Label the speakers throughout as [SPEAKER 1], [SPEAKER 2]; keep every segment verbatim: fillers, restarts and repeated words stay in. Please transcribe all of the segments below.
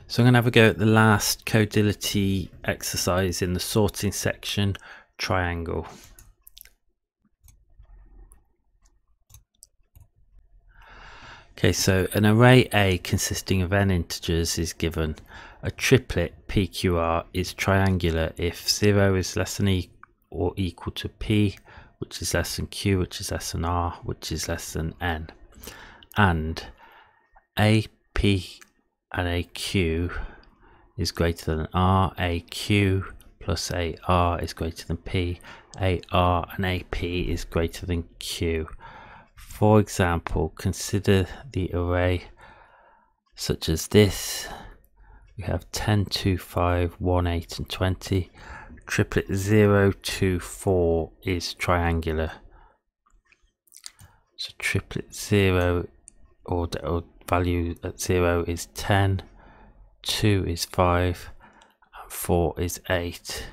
[SPEAKER 1] So I'm going to have a go at the last Codility exercise in the sorting section, triangle. Okay, so an array A consisting of n integers is given. A triplet P Q R is triangular if zero is less than e or equal to P, which is less than Q, which is less than R, which is less than N. And A P and A Q is greater than R, A Q plus A R is greater than P, A R and A P is greater than Q. For example, consider the array such as this. We have ten, two, five, one, eight and twenty. Triplet zero, two, four is triangular. So triplet zero or, or value at zero is ten, two is five and four is eight.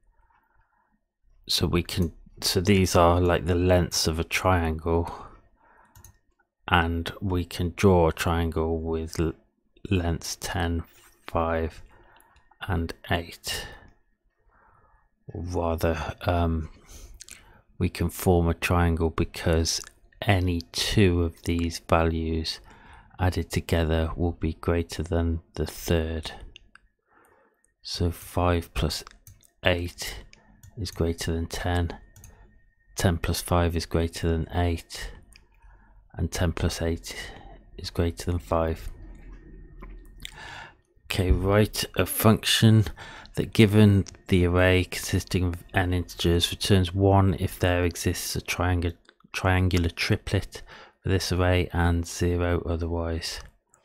[SPEAKER 1] So we can so these are like the lengths of a triangle, and we can draw a triangle with lengths ten, five and eight. Or rather, um, we can form a triangle because any two of these values added together will be greater than the third. So five plus eight is greater than ten, ten plus five is greater than eight, and ten plus eight is greater than five. Okay, write a function that, given the array consisting of n integers, returns one if there exists a triangular triangular triplet for this array and zero otherwise.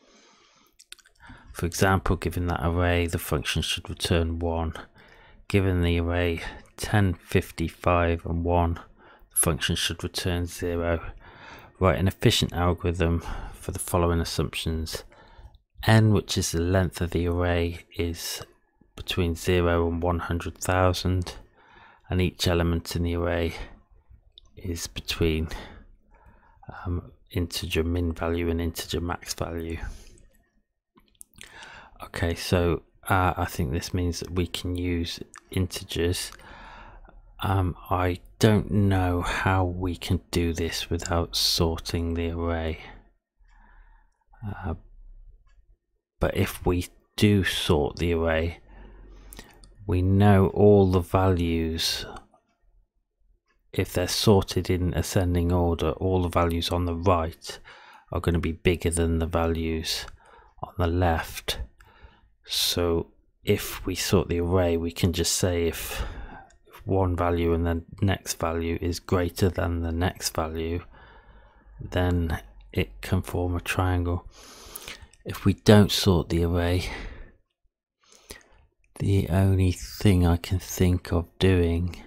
[SPEAKER 1] For example, given that array, the function should return one. Given the array ten, fifty-five and one, the function should return zero. Write an efficient algorithm for the following assumptions. N, which is the length of the array, is between zero and one hundred thousand, and each element in the array is between um, integer min value and integer max value. Okay, so uh, I think this means that we can use integers. Um, I don't know how we can do this without sorting the array. Uh, but if we do sort the array, we know all the values, if they're sorted in ascending order, all the values on the right are going to be bigger than the values on the left. So if we sort the array, we can just say if, if one value and the next value is greater than the next value, then it can form a triangle. If we don't sort the array, the only thing I can think of doing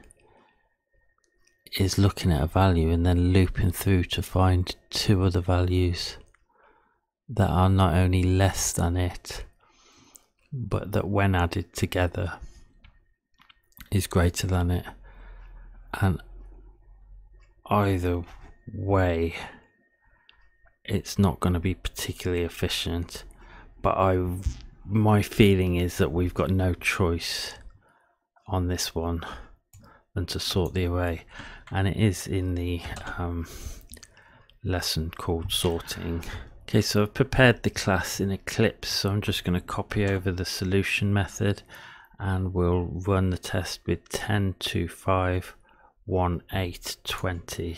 [SPEAKER 1] is looking at a value and then looping through to find two other values that are not only less than it, but that when added together is greater than it. And either way, it's not going to be particularly efficient, but I my feeling is that we've got no choice on this one than to sort the array, and it is in the um, lesson called sorting. Okay, so I've prepared the class in Eclipse, so I'm just going to copy over the solution method and we'll run the test with ten, two, five, one, eight, twenty.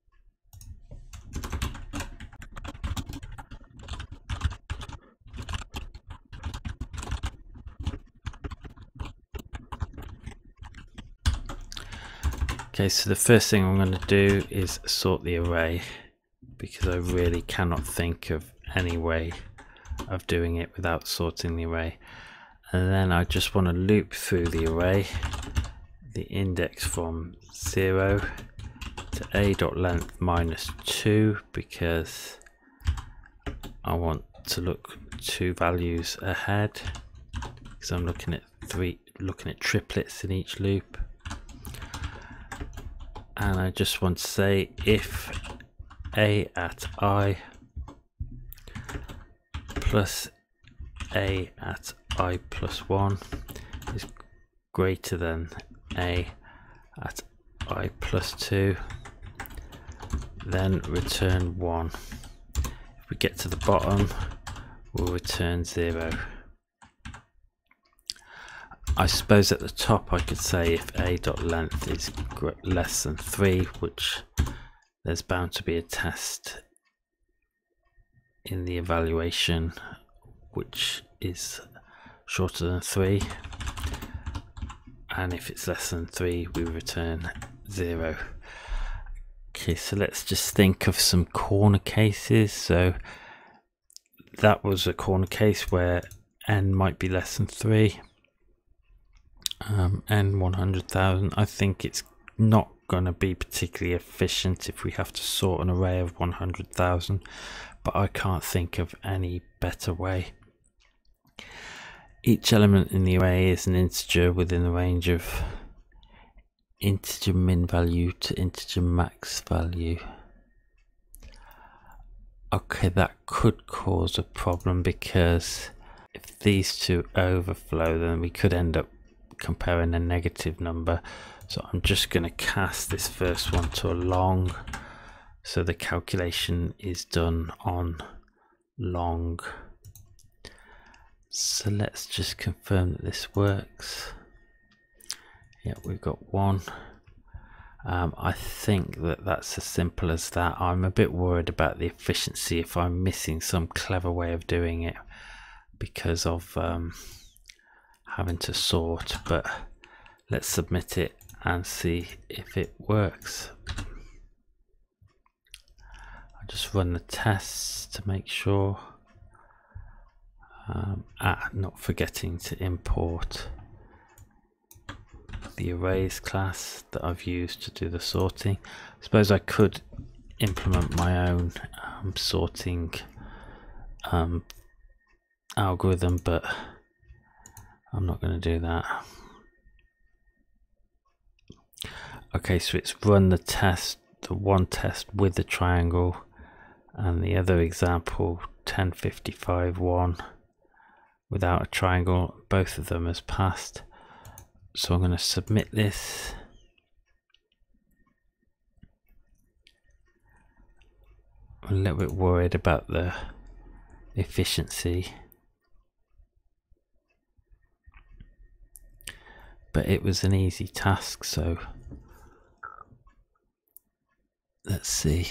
[SPEAKER 1] Okay, so the first thing I'm going to do is sort the array, because I really cannot think of any way of doing it without sorting the array. And then I just want to loop through the array, the index from zero to a dot length minus two, because I want to look two values ahead, because I'm looking at three looking at triplets in each loop. And I just want to say if a at I plus a at I plus one is greater than a at I plus two, then return one. If we get to the bottom, we'll return zero. I suppose at the top I could say if a dot length is less than three, which there's bound to be a test in the evaluation which is shorter than three, and if it's less than three we return zero. Okay, so let's just think of some corner cases. So that was a corner case where n might be less than three. Um, n one hundred thousand, I think it's not going to be particularly efficient if we have to sort an array of one hundred thousand, but I can't think of any better way. Each element in the array is an integer within the range of integer min value to integer max value. Okay, that could cause a problem, because if these two overflow then we could end up comparing a negative number. So I'm just going to cast this first one to a long, so the calculation is done on long. So let's just confirm that this works. Yeah, we've got one. Um, I think that that's as simple as that. I'm a bit worried about the efficiency if I'm missing some clever way of doing it because of um, having to sort, but let's submit it and see if it works. I'll just run the tests to make sure. Um, ah, not forgetting to import the arrays class that I've used to do the sorting. I suppose I could implement my own um, sorting um, algorithm, but I'm not going to do that. Okay, so it's run the test, the one test with the triangle, and the other example ten fifty-five one without a triangle. Both of them has passed. So I'm going to submit this. I'm a little bit worried about the efficiency, but it was an easy task, so let's see.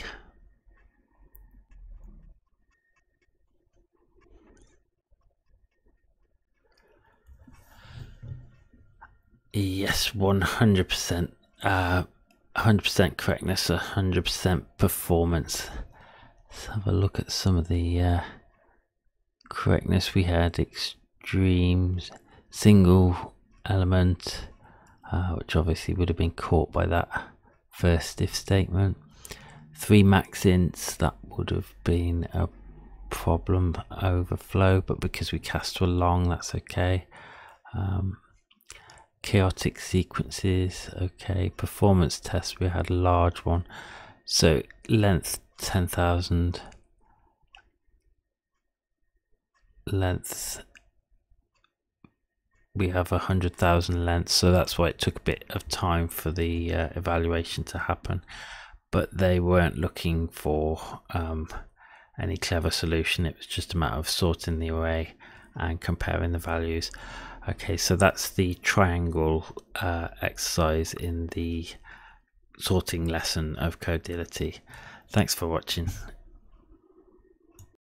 [SPEAKER 1] Yes, one hundred percent uh, one hundred percent correctness, one hundred percent performance. Let's have a look at some of the uh, correctness we had. Extremes, single element, uh, which obviously would have been caught by that first if statement. Three max ints, that would have been a problem, overflow, but because we cast to a long, that's okay. Um, chaotic sequences, okay. Performance test, we had a large one. So length ten thousand, length we have a hundred thousand lengths, so that's why it took a bit of time for the uh, evaluation to happen. But they weren't looking for um, any clever solution. It was just a matter of sorting the array and comparing the values. Okay, so that's the triangle uh, exercise in the sorting lesson of Codility. Thanks for watching.